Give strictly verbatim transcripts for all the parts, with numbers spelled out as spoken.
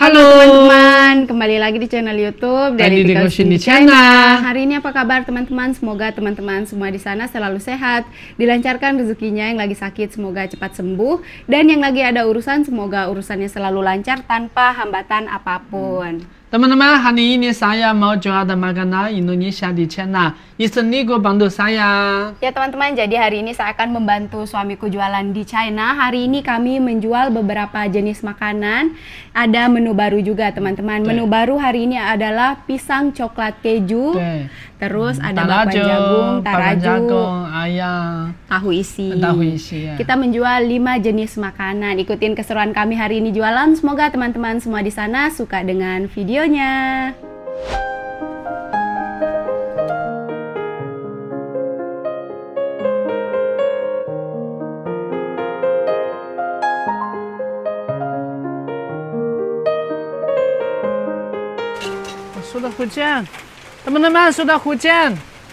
Halo teman-teman, kembali lagi di channel YouTube dari Tinggal di China. Hari ini apa kabar teman-teman? Semoga teman-teman semua di sana selalu sehat, dilancarkan rezekinya, yang lagi sakit semoga cepat sembuh, dan yang lagi ada urusan semoga urusannya selalu lancar tanpa hambatan apapun. Teman-teman, hari ini saya mau jual makanan Indonesia di China. Istriku bantu saya. Ya teman-teman, jadi hari ini saya akan membantu suamiku jualan di China. Hari ini kami menjual beberapa jenis makanan. Ada menu baru juga teman-teman. Menu baru hari ini adalah pisang coklat keju. Okay. Terus ada bakwan jagung, taraju, jagung, ayam, tahu isi. Tahu isi ya. Kita menjual lima jenis makanan. Ikutin keseruan kami hari ini jualan. Semoga teman-teman semua di sana suka dengan videonya. Sudah hujan. Teman-teman, sudah hujan.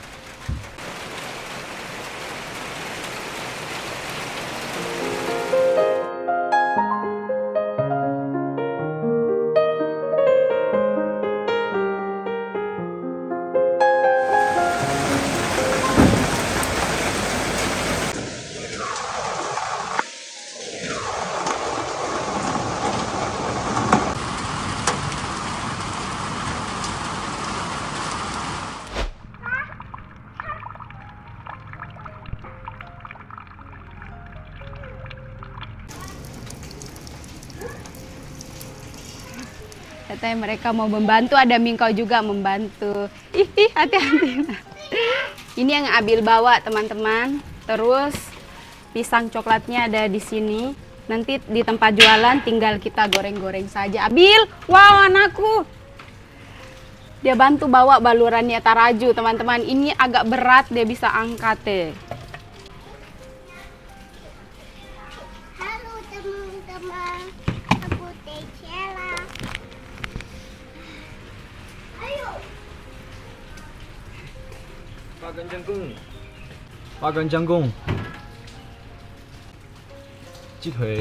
Katanya mereka mau membantu, ada Mingkau juga membantu. Ih, ih hati-hati. Ini yang Abil bawa teman-teman. Terus pisang coklatnya ada di sini. Nanti di tempat jualan tinggal kita goreng-goreng saja. Abil, wow anakku. Dia bantu bawa balurannya taraju teman-teman. Ini agak berat, dia bisa angkat deh. Halo teman-teman, aku Tecela. Ayo. 八根姜公，八根姜公，鸡腿。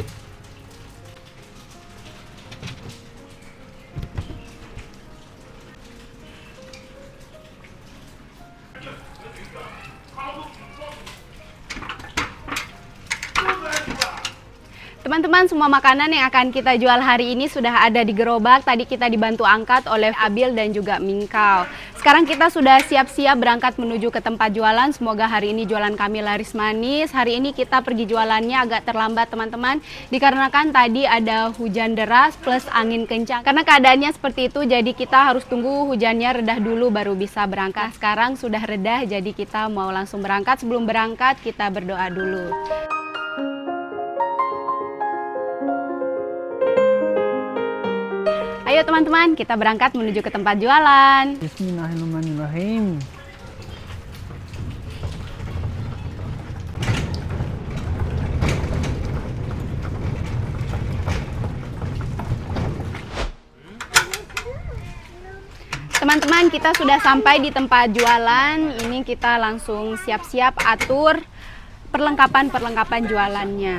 Teman-teman, semua makanan yang akan kita jual hari ini sudah ada di gerobak. Tadi kita dibantu angkat oleh Abil dan juga Mingkau. Sekarang kita sudah siap-siap berangkat menuju ke tempat jualan. Semoga hari ini jualan kami laris manis. Hari ini kita pergi jualannya agak terlambat teman-teman, dikarenakan tadi ada hujan deras plus angin kencang. Karena keadaannya seperti itu, jadi kita harus tunggu hujannya redah dulu baru bisa berangkat. Sekarang sudah redah, jadi kita mau langsung berangkat. Sebelum berangkat kita berdoa dulu. Ayo teman-teman, kita berangkat menuju ke tempat jualan. Bismillahirrahmanirrahim. Teman-teman, kita sudah sampai di tempat jualan. Ini kita langsung siap-siap atur perlengkapan-perlengkapan jualannya.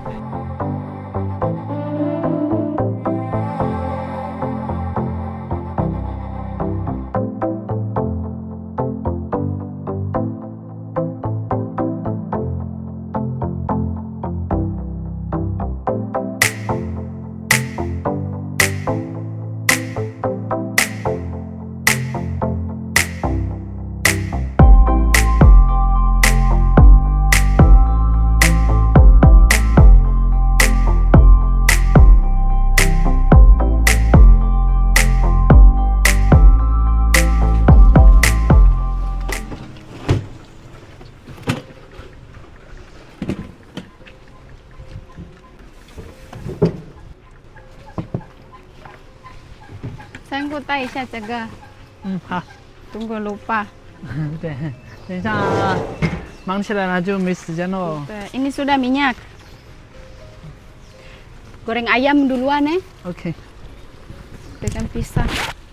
Sayang, ku tay siya, Tsaga. Hmm, ha. Tunggu lupa. 对，等一下啊，忙起来了就没时间喽。 Ini sudah minyak. Goreng ayam duluan ya. Oke. Dengan pisang.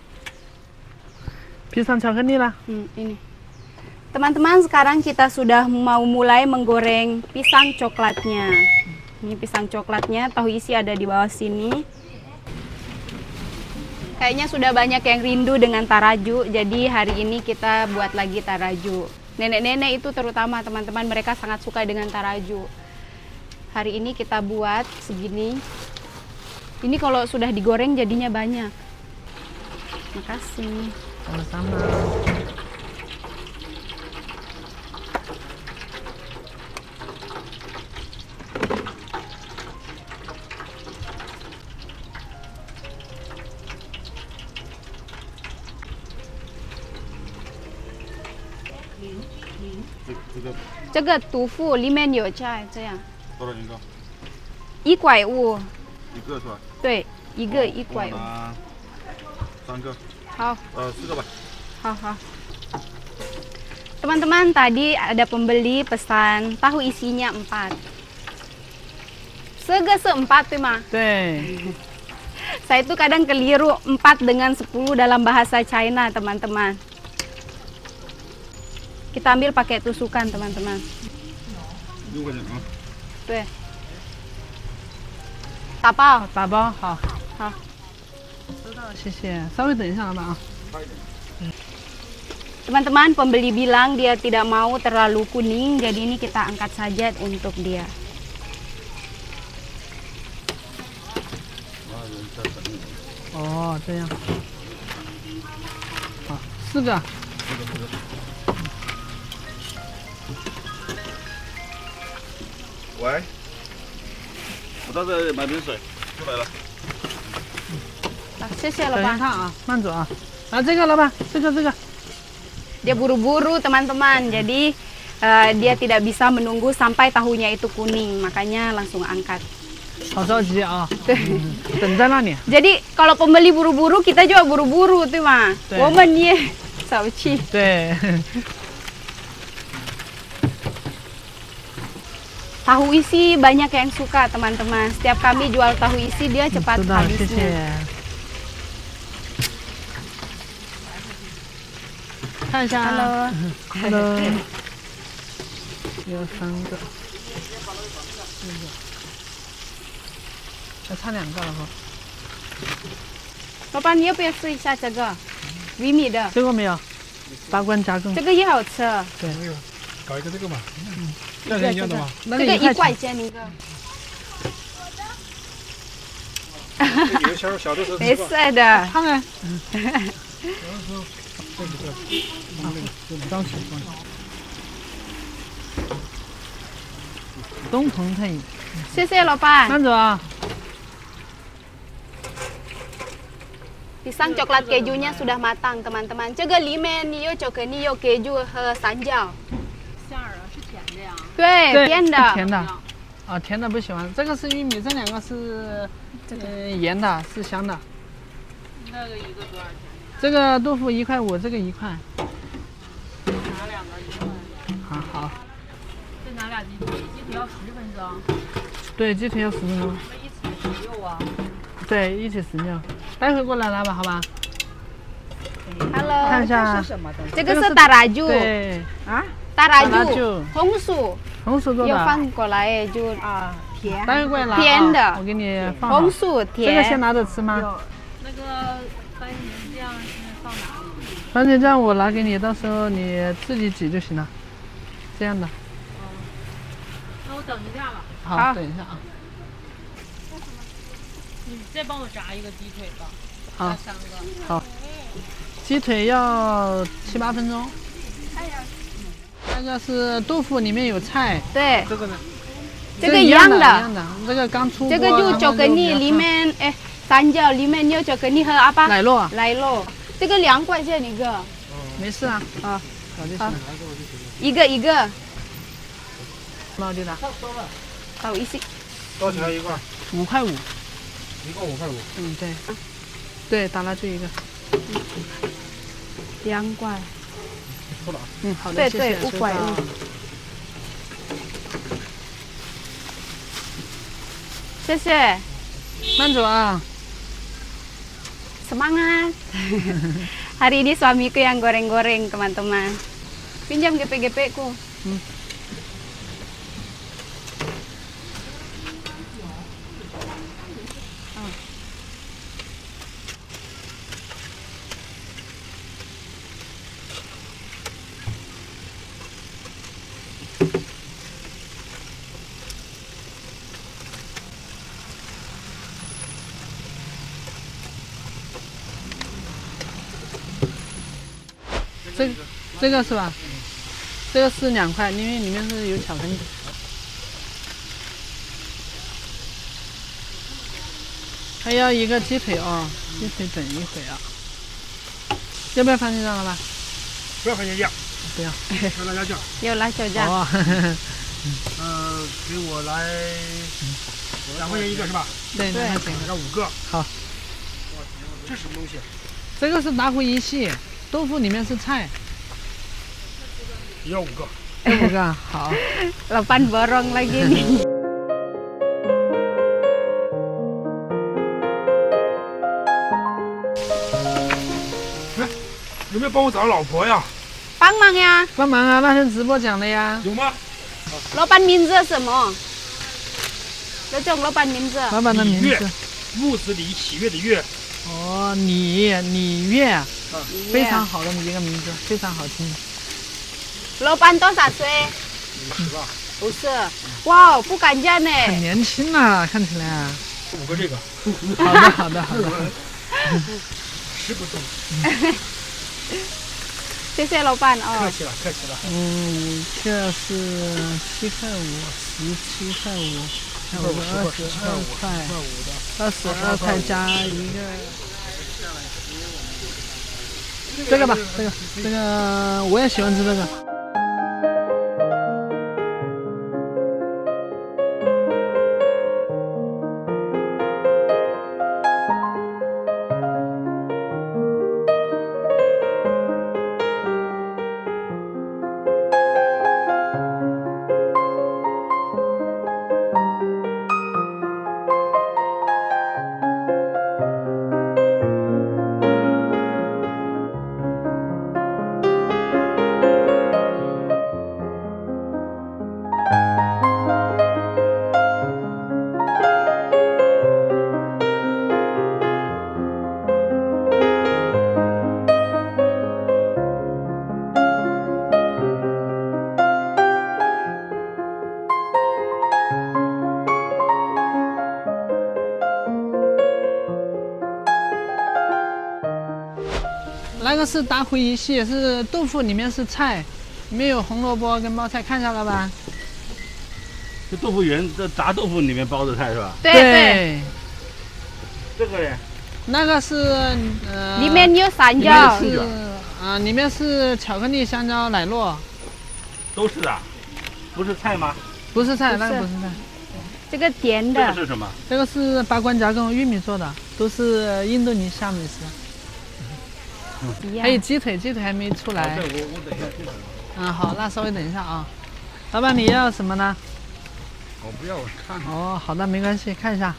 Pisang巧克力lah. Hmm, ini. Teman-teman, sekarang kita sudah mau mulai menggoreng pisang coklatnya. Ini pisang coklatnya, tahu isi ada di bawah sini. Kayaknya sudah banyak yang rindu dengan taraju, jadi hari ini kita buat lagi taraju. Nenek-nenek itu terutama teman-teman, mereka sangat suka dengan taraju. Hari ini kita buat segini. Ini kalau sudah digoreng jadinya banyak. Makasih. Sama-sama. 这个这个毒妇里面有菜，这样多少钱一个？ 一块五， 一个是吧？ 对，一个一块五。 我拿三个， 好， 呃，四个吧。 好好。Teman-teman, tadi ada pembeli pesan tahu isinya empat. Sega seempat tuh mah. 对， Saya itu kadang keliru empat dengan sepuluh dalam bahasa China, teman-teman. Kita ambil pakai tusukan, teman-teman. 六块钱啊。 对。打包。 打包好。 好。 收到，谢谢。稍微等一下，老板啊。 Teman-teman, pembeli bilang dia tidak mau terlalu kuning, jadi ini kita angkat saja untuk dia. Oh, 这样。好，四个。 喂，我到这里买瓶水，就来了。 好，谢谢老等一板。 下啊，慢走啊。啊，这个老板，这个这个。 Dia buru-buru, teman-teman. Jadi eh, dia tidak bisa menunggu sampai tahunya itu kuning, makanya langsung angkat. 好着急啊！ 对。 等在那里。 Jadi kalau pembeli buru-buru, kita juga buru-buru tuh mah. 对。 我们也小气。 对。 Tahu isi banyak yang suka, teman-teman. Setiap kami jual tahu isi, dia cepat 知道，谢 habisnya. 谢。 看一下 Halo. Halo. 有三个，还差两个了哈。 老板，你要不要试一下这个鱼米的？ 这个没有，八关加更。 这个也好吃。 对， 搞一个这个嘛， 这个这个那这个一块钱。 钱一个。 有的小小的时候没事的。 看看。 东鹏泰， 谢谢老板。 慢走啊！ Pisang coklat kejunya sudah matang, teman-teman. 这个里面你有巧克力，有 keju 和三角。 馅儿啊是甜的呀？ 对，甜的。 甜的。啊，甜的不喜欢。这个是玉米，这两个是呃盐的，是香的。 那个一个多少钱？ 这个豆腐一块五，这个一块。 拿两个一块。 好好。 再拿俩鸡腿，鸡腿要十分钟。 对，鸡腿要十分钟。 那一起十六啊？ 对，一起十六。待会过来拿吧，好吧？ Halo。 看一下。 这个是taraju。 对。 啊 ？taraju。 taraju。 红薯。 红薯做的。 要放过来就啊甜。 待会过来拿。 甜的。 我给你放好。 红薯甜。 这个先拿着吃吗？ 那个番茄酱是放哪里？ 番茄酱我拿给你，到时候你自己挤就行了。这样的。 那我等一下吧。 好，等一下啊。 你再帮我炸一个鸡腿吧。 好， 三个。 好。鸡腿要七八分钟。那个是豆腐，里面有菜。 对。 这个呢？ 这个一样的。 一样的，这个刚出锅。 这个就巧克力里面，哎，三角里面有巧克力和apa？ 奶酪。 奶酪。这个两块钱一个。 没事啊，啊，好就行了。 一个一个。 猫的啦。 tahu isi。 多少钱一块？ 五块五。 一个五块五。 嗯，对。对，打蜡烛一个。 两块。 错了啊。 嗯，好的， 对谢谢。 对，五块五。谢谢。 慢走啊。 Semangat. Hari ini suamiku yang goreng-goreng, teman-teman. Pinjam G P G P-ku. Hmm. 这这个是吧？这个是两块，因为里面是有巧克力。还要一个鸡腿哦，鸡腿等一会啊。要不要番茄酱了吧？ 不要番茄酱， 不要。 要辣椒酱。 有辣椒酱。 哦， 呃，给我来两块钱一个是吧？ 对对， 要五个。 好。 这什么东西？ 这个是打虎一系，豆腐里面是菜。 也要五个。 要五个，好。 老板borong lagi nih. 有没有帮我找老婆呀？ 帮忙呀！ 帮忙啊！那天直播讲的呀。 有吗？ 老板名字什么？刘总，老板名字。 老板的名字。 木子李，喜悦的悦。 哦，李李悦，非常好的一个名字，非常好听。 老板多少岁？ 五十吧。 不是，哇，不敢讲呢。 很年轻啊，看起来。 五个这个。 好的，好的，好的。 十不中。 谢谢老板哦。 客气了，客气了。 嗯，这是七块五，十七块五，差不多二十二块，二十二块加一个。这个吧，这个这个我也喜欢吃这个。那个是打虎一系，是豆腐里面是菜，里面有红萝卜跟包菜，看下了吧？ 这豆腐圆，这炸豆腐里面包的菜是吧？ 对对。 这个呢？ 那个是呃。 里面有香蕉。 是啊，里面是巧克力、香蕉、奶酪。 都是的，不是菜吗？ 不是菜，那个不是菜。 这个甜的。 这个是什么？ 这个是八关夹跟玉米做的，都是印度尼西亚美食。还有鸡腿，鸡腿还没出来。 我我等一下鸡腿。 嗯，好，那稍微等一下啊。老板，你要什么呢？ 我不要，我看。 哦，好的，没关系，看一下。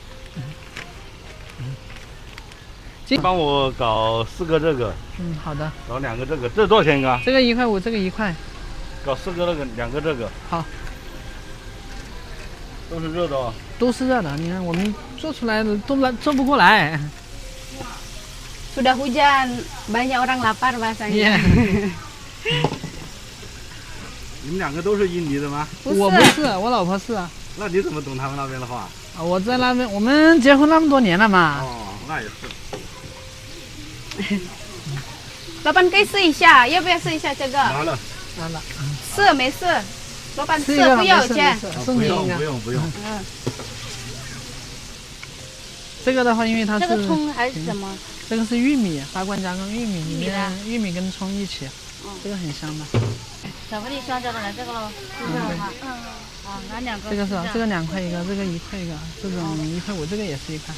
帮我搞四个这个。 嗯，好的。 搞两个这个，这多少钱一个？ 这个一块五，这个一块。 搞四个那个，两个这个。 好。 都是热的哦。 都是热的，你看我们做出来的都来做不过来。 Sudah hujan, banyak orang lapar rasanya. Yeah. 你们两个都是印尼的吗？ 我不是，我老婆是。 那你怎么懂他们那边的话？ 啊，我在那边，我们结婚那么多年了嘛。 哦，那也是。 老板可以试一下，要不要试一下这个？ 拿了， 拿了。 试没事，老板试不要钱。 送你一个。 不用不用。 嗯。 这个的话，因为它是。 这个葱还是什么？ 这个是玉米，八关夹跟玉米里面，玉米跟葱一起，这个很香的。 巧克力香蕉的来这个喽，这样的话，嗯，好，拿两个。 这个是这个两块一个，这个一块一个，这种一块五，这个也是一块。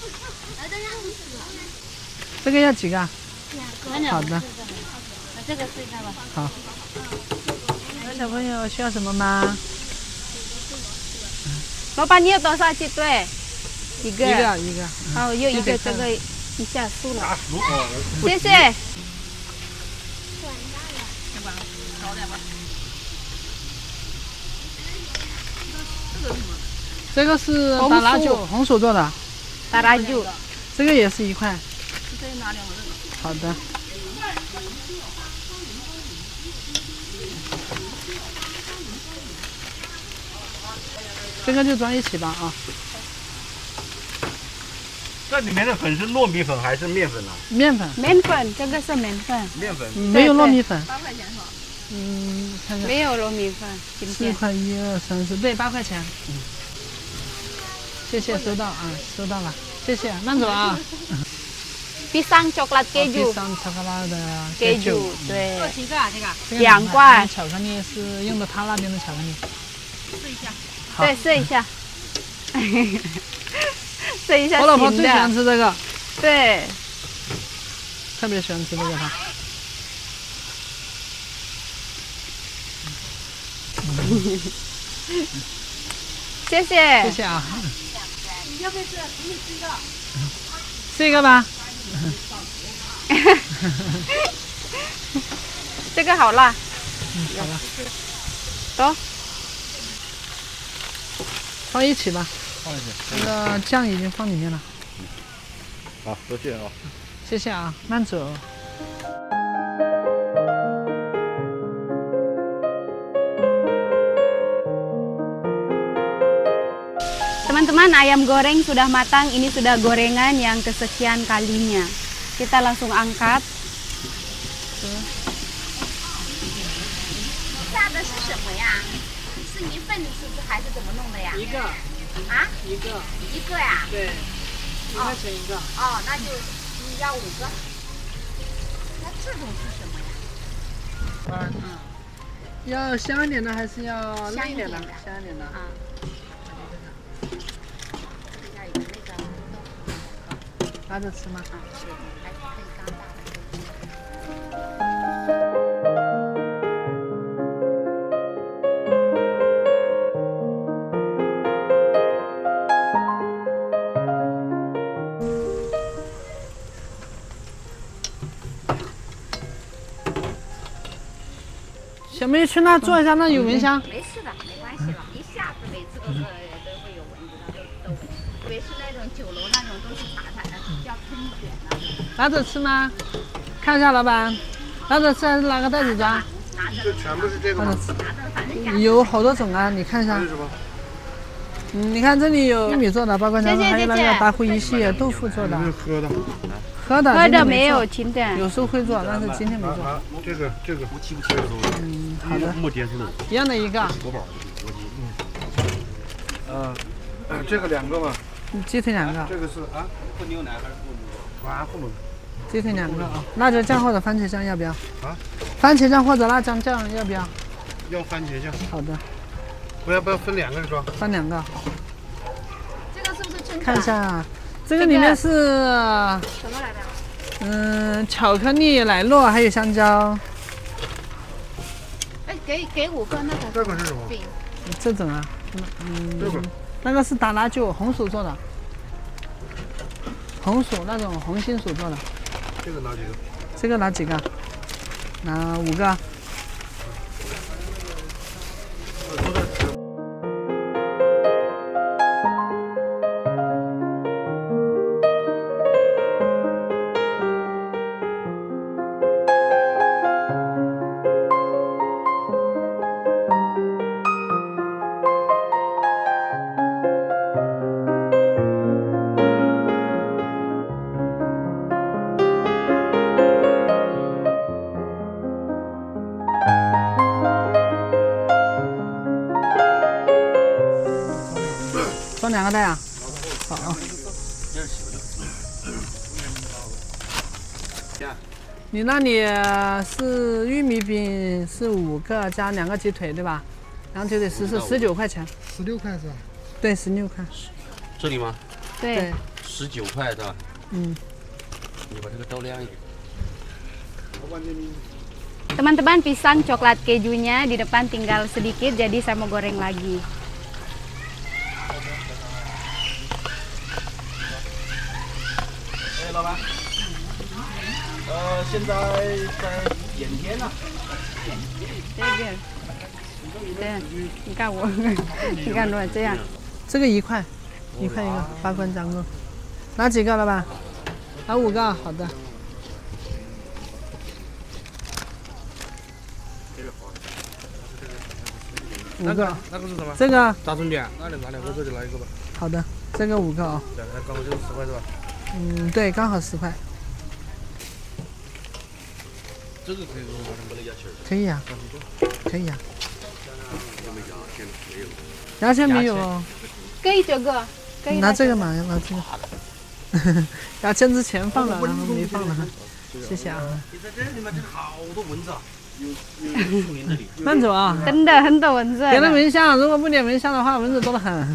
这个要几个？ 两个。 好的。 那这个试一下吧。 好。那小朋友需要什么吗？ 老板，你有多少鸡腿？一个。 一个一个。 好，又一个这个。一下输了，谢谢。 这个是打拉酒，红薯做的。 打拉酒， 这个也是一块。 这拿两个这个。 好的。这个就装一起吧啊。 这里面的粉是糯米粉还是面粉啊？ 面粉， 面粉，这个是面粉， 面粉。 嗯没有糯米粉。 八块钱是吧？ 嗯，看看。 没有糯米粉，今四天。 块一二三四，对，八块钱。嗯，谢谢，收到啊，收到了，谢谢，慢走啊。 pisang coklat keju， 上巧克力的 keju， 对， 做几个啊？这个这个两块巧克力是用的他那边的巧克力。 试一下。 对，试一下，试一下我老婆新最喜欢的， 吃这个， 对， 特别喜欢吃这个它。 谢谢， 谢谢啊。 你要不要吃？你吃一个。 吃一个吧。 这个好辣， 嗯，好了， 走， 放一起吧。 放一起。 那个酱已经放里面了。 好，多谢啊。 谢谢啊，慢走。 Teman-teman, ayam goreng sudah matang. Ini sudah gorengan yang kesekian kalinya. Kita langsung angkat. 下的是什么呀？是一份是不是还是怎么弄的呀？ 一个， 啊， 一个， 一个呀？ 对，一块钱一个。 哦，那就嗯要五个。那这种是什么呀？ 嗯，要香一点的还是要香嫩一点的？ 一点的香一点的。 啊，要有那个拿着吃吗？ 啊，是还可以刚大的。 小妹去那坐一下，那有蚊香。 没事的，没关系了，一下子每次都是都会有蚊子的，都都会。特别是那种酒楼那种都是茶台的，要喷卷的。 拿着吃吗？看一下老板，拿着吃还是拿个袋子装？ 拿着这全部是这个吗？ 拿着吃。 拿着，反正家有好多种啊，你看一下还。有什么？ 嗯，你看这里有玉米做的，包括谢谢还有那谢谢个白胡一系豆腐做的， 这是喝的。 喝的喝今天做的没有，清的。 有时候会做，但是今天没做。 啊，这个这个。 嗯，好的， 没点是的。 一样的一个， 嗯，这个两个嘛。 鸡腿两个， 这个是啊，不牛奶还是不牛？啊，不能。 鸡腿两个啊，辣椒酱或者番茄酱要不要？ 啊？ 番茄酱或者辣椒酱要不要？ 要番茄酱。 好的， 不要不要分两个是吧？ 分两个。 这个是不是春看一下，这个里面是什么来着？ 嗯巧克力、奶酪还有香蕉。 哎，给给五个那个这个是什么？ 饼。 这种啊，嗯， 这个那个是打拉酒红薯做的，红薯那种红心薯做的。 这个拿几个？ 这个拿几个？拿五个。装两个袋啊？好啊。你那里是玉米饼是五个加两个鸡腿对吧？两个鸡腿十是十九块钱。 十六块是吧？ 对，十六块。 这里吗？ 对， 十九块是吧？ 嗯。 你把这个倒亮一点。 Teman-teman, pisang coklat kejunya di depan tinggal sedikit, jadi saya mau goreng lagi. 哎，老板。呃，现在在眼天呢。 这边，对，你看我，你看我这样。 这个一块，一块一个，八关张肉。拿几个了吧？拿五个，好的。五个， 那个是什么？ 这个炸春卷，拿两拿两个，这就来一个吧。 好的，这个五个啊、 对，那刚好就是十块是吧？ 嗯，对，刚好十块。 这个可以说没得牙签儿。 可以呀、啊，可以呀、啊。牙签没有。 可以这个，可以拿这个嘛，拿这个。牙签之前放了，然后没放了哈。谢谢啊。 你在这里面，这好多蚊子啊，有有树林这里。 慢走啊。 真的很多蚊子。 点了蚊香，如果不点蚊香的话，蚊子多得很。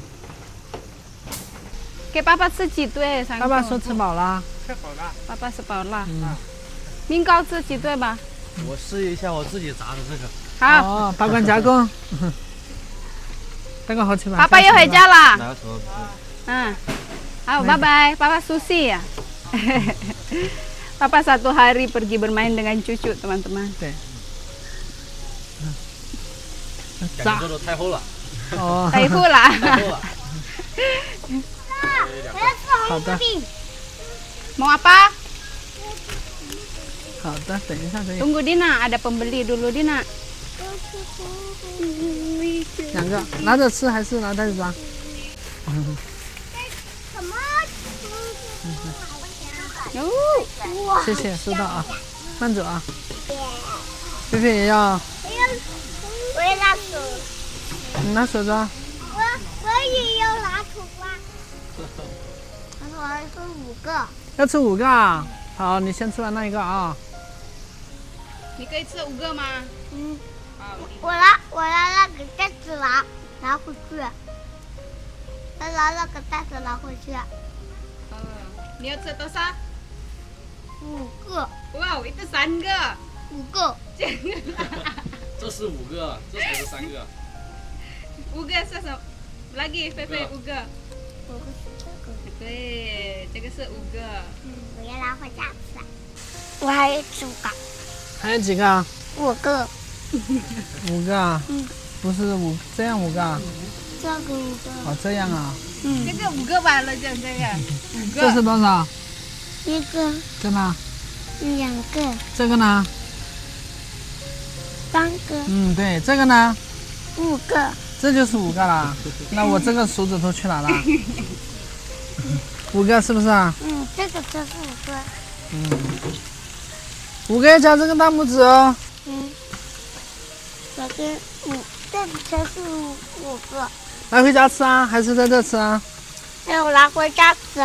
给爸爸吃几对？ 爸爸说吃饱了。 吃饱了。 爸爸吃饱了。 嗯。 明糕吃几对吧？ 我试一下我自己炸的这个。 好。 哦，八关加工。这个好吃吧？ 爸爸要回家啦。 哪个时候？ 嗯。好，bye bye. Papa sushi ya. Papa satu hari pergi bermain dengan cucu teman-teman. 对。 感觉做的太厚了。 哦。 太厚了。 太厚了。 好的。 Mau apa? 好的，等一下可以。 Tunggu Dina, ada pembeli dulu Dina. 两个，拿着吃还是拿袋子装？哦，谢谢，收到啊，慢走啊。菲菲也要。 我也拿手。 你拿手装。 我我也要拿手装。我要吃五个。 要吃五个啊？好，你先吃完那一个啊。 你可以吃五个吗？ 嗯。我拿我拿那个袋子拿拿回去，再拿那个袋子拿回去。 嗯，你要吃多少？ 五个。 哇，itu三个。 五个。 这是五个，这才是三个。 五个是什么？lagi 菲菲五个。 五个是这个。 对，这个是五个。 嗯，我要拿回家吃。我还有五个。 还有几个啊？ 五个。 五个啊？ 嗯。 不是五这样五个啊？ 这个五个。 哦，这样啊。 嗯。这个五个完了，就这个。五个。 这是多少？ 一个。 这呢？ 两个。 这个呢？ 三个。 嗯，对，这个呢？ 五个。 这就是五个啦。那我这个手指头去哪了？五个是不是啊？ 嗯，这个就是五个。 嗯。五个要加这个大拇指哦。 嗯。这个五，这个才是五五个。 拿回家吃啊，还是在这吃啊？ 那我拿回家吃。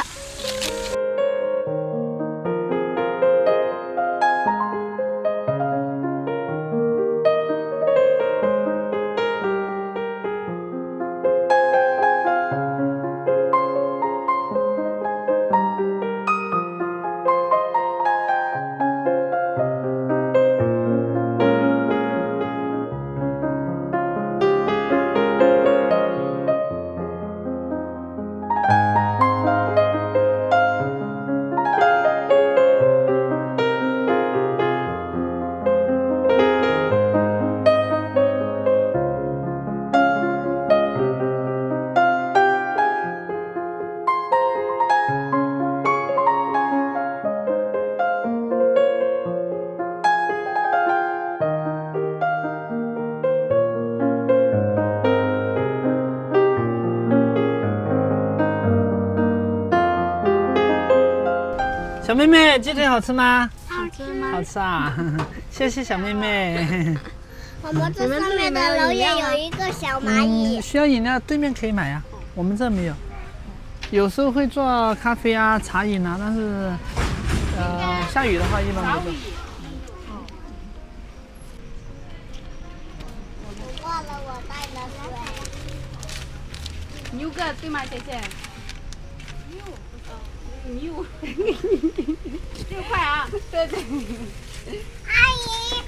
小妹妹，鸡腿好吃吗？ 好吃吗？ 好吃啊！谢谢小妹妹。 我们这上面的楼也有一个小蚂蚁。 嗯，需要饮料，对面可以买呀、啊。我们这没有。有时候会做咖啡啊、茶饮啊，但是呃，下雨的话一般不做。 我忘了我带了水。 六个对吗，姐姐？六，六块啊！对对。 阿姨。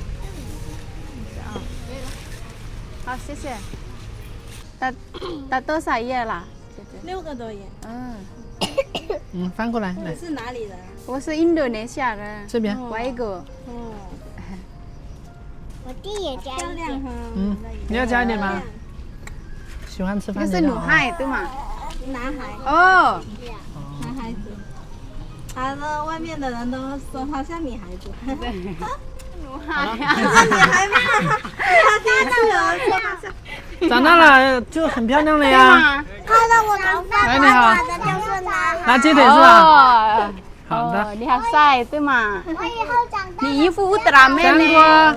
好，谢谢。打打多少页了？姐姐。 六个多页。 嗯。 嗯，翻过来来。 你是哪里人？ 我是印度尼西亚人。 这边。 外国。 哦。 我弟也加一点。 嗯，你要加一点吗？喜欢吃饭。 这是女孩对吗？ 男孩。 哦。 男孩子。他的外面的人都说他像女孩子。 对。女孩呀。 女孩吗？他第一次有人说他像。 长大了就很漂亮了呀。 看到我头发短短的就是拿。 拿鸡腿是吧？ 哦， 好的。 哦，你好帅，对吗？ 我以后长大。 你衣服乌特拉妹香呢？ 瓜。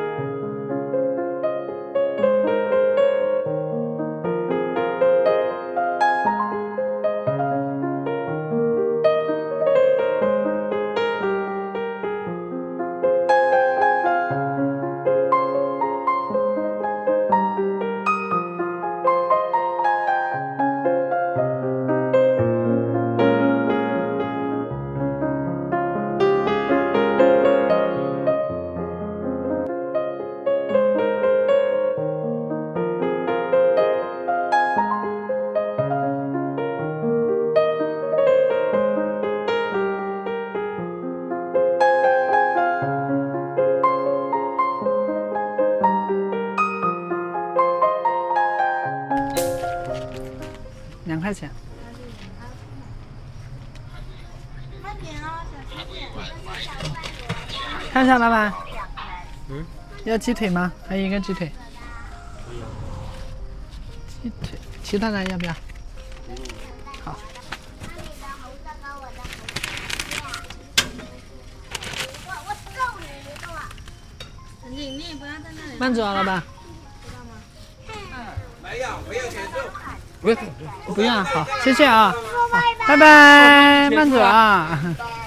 两块钱。看一下，老板。嗯。要鸡腿吗？还有一个鸡腿。鸡腿，其他的要不要？好。 我揍你一个！ 你你不要在那里。 慢走啊，老板。 没有，不要钱收。 不用，不用啊，好，谢谢啊，拜拜，慢走啊。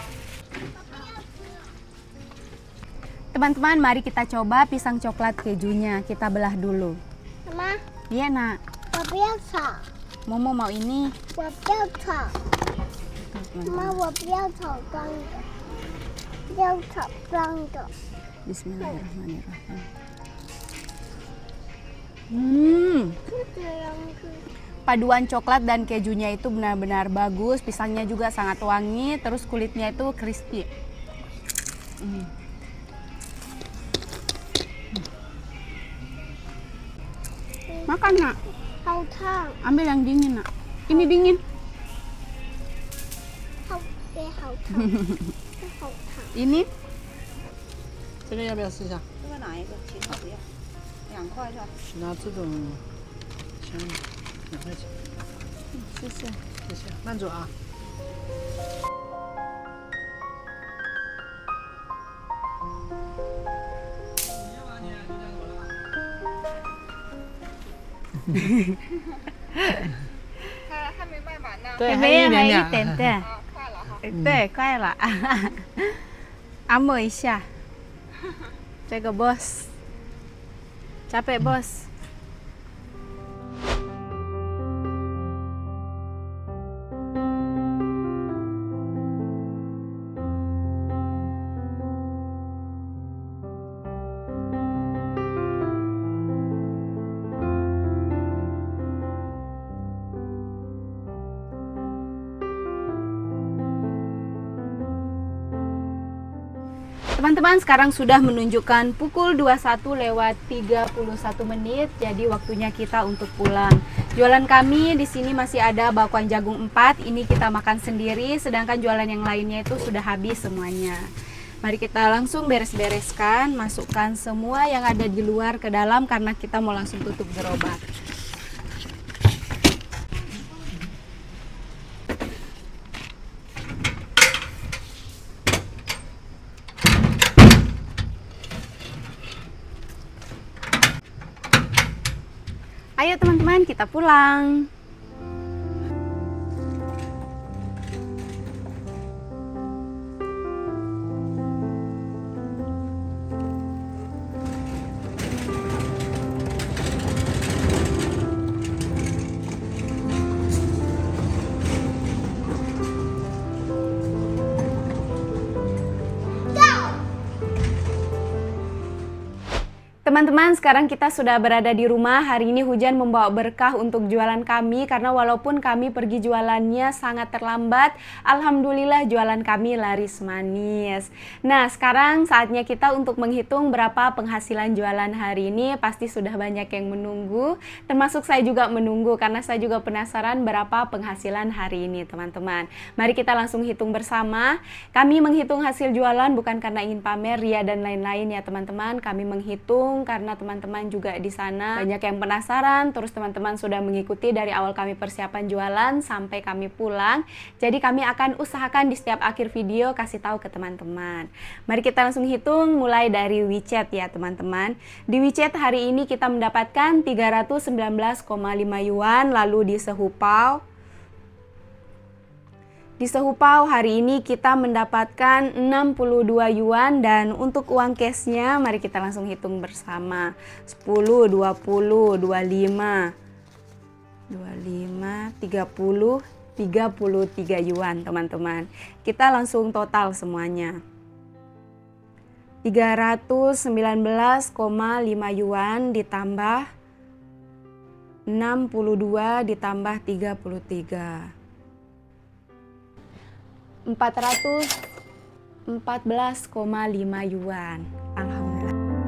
Teman-teman, mari kita coba pisang coklat kejunya. Kita belah dulu. Mama, Iya, nak. 我不要炒， Momo mau ini. 我不要炒，妈，我不要炒干的，要炒干的。 Bismillahirrahmanirrahim. Hmm, 这样子。 paduan coklat dan kejunya itu benar-benar bagus. Pisangnya juga sangat wangi, terus kulitnya itu crispy. Hmm. Makan, nak. 好烫， Ambil yang dingin, nak. Ini dingin. 好也好烫，这好烫。 Ini 这个要不要试一下？ 这个哪一个？其他不要，两块是吧？ 拿这种香的，两块钱。 谢谢。 谢谢，慢走啊。 还还没卖完呢。 对，还没有， 有一还有点一点点。 啊，快了哈。 对，快了。按摩一下。这个 bos. Capek, bos. Teman-teman, sekarang sudah menunjukkan pukul dua puluh satu lewat tiga puluh satu menit, jadi waktunya kita untuk pulang. Jualan kami di sini masih ada bakwan jagung empat, ini kita makan sendiri, sedangkan jualan yang lainnya itu sudah habis semuanya. Mari kita langsung beres-bereskan, masukkan semua yang ada di luar ke dalam karena kita mau langsung tutup gerobak. Ayo teman-teman, kita pulang. Teman-teman, sekarang kita sudah berada di rumah. Hari ini hujan membawa berkah untuk jualan kami karena walaupun kami pergi jualannya sangat terlambat, alhamdulillah jualan kami laris manis. Nah, sekarang saatnya kita untuk menghitung berapa penghasilan jualan hari ini. Pasti sudah banyak yang menunggu, termasuk saya juga menunggu karena saya juga penasaran berapa penghasilan hari ini, teman-teman. Mari kita langsung hitung bersama. Kami menghitung hasil jualan bukan karena ingin pamer, ria dan lain-lain ya, teman-teman. Kami menghitung hitung karena teman-teman juga di sana banyak yang penasaran, terus teman-teman sudah mengikuti dari awal kami persiapan jualan sampai kami pulang. Jadi kami akan usahakan di setiap akhir video kasih tahu ke teman-teman. Mari kita langsung hitung mulai dari WeChat ya teman-teman. Di WeChat hari ini kita mendapatkan tiga ratus sembilan belas koma lima yuan, lalu di Sehupao Di Sehupao hari ini kita mendapatkan enam puluh dua yuan, dan untuk uang cashnya mari kita langsung hitung bersama. sepuluh, dua puluh, dua puluh lima, dua puluh lima, tiga puluh, tiga puluh tiga yuan teman-teman. Kita langsung total semuanya. tiga ratus sembilan belas koma lima yuan ditambah enam puluh dua ditambah tiga puluh tiga. empat ratus empat belas koma lima yuan. Alhamdulillah.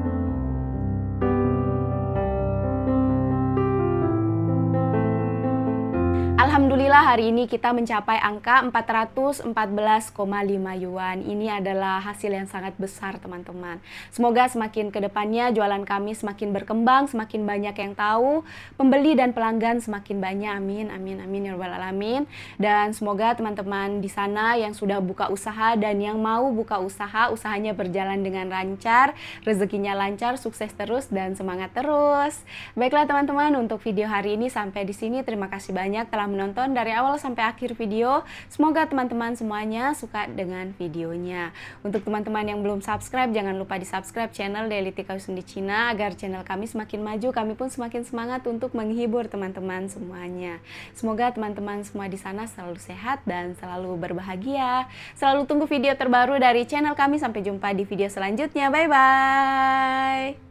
Alhamdulillah hari ini kita mencapai angka empat ratus empat belas koma lima yuan. Ini adalah hasil yang sangat besar teman-teman. Semoga semakin ke depannya jualan kami semakin berkembang, semakin banyak yang tahu, pembeli dan pelanggan semakin banyak. Amin, amin, amin ya rabbal alamin. Dan semoga teman-teman di sana yang sudah buka usaha dan yang mau buka usaha, usahanya berjalan dengan lancar, rezekinya lancar, sukses terus dan semangat terus. Baiklah teman-teman, untuk video hari ini sampai di sini. Terima kasih banyak telah menonton dari awal sampai akhir video. Semoga teman-teman semuanya suka dengan videonya. Untuk teman-teman yang belum subscribe, jangan lupa di subscribe channel Daily Tika Yusun di Cina agar channel kami semakin maju, kami pun semakin semangat untuk menghibur teman-teman semuanya. Semoga teman-teman semua di sana selalu sehat dan selalu berbahagia. Selalu tunggu video terbaru dari channel kami. Sampai jumpa di video selanjutnya. Bye bye.